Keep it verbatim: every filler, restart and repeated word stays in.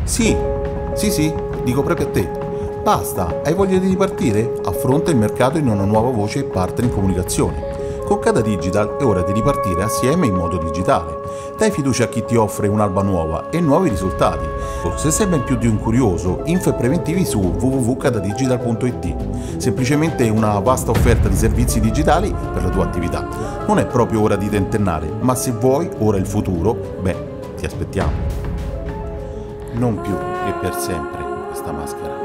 Sì, sì, sì, dico proprio a te. Basta, hai voglia di ripartire? Affronta il mercato in una nuova voce e partner in comunicazione. Con Cada Digital è ora di ripartire assieme in modo digitale. Dai fiducia a chi ti offre un'alba nuova e nuovi risultati. Se sei ben più di un curioso, info e preventivi su w w w punto cadadigital punto i t. Semplicemente una vasta offerta di servizi digitali per la tua attività. Non è proprio ora di tentennare, ma se vuoi, ora il futuro, beh, ti aspettiamo. Non più e per sempre questa maschera.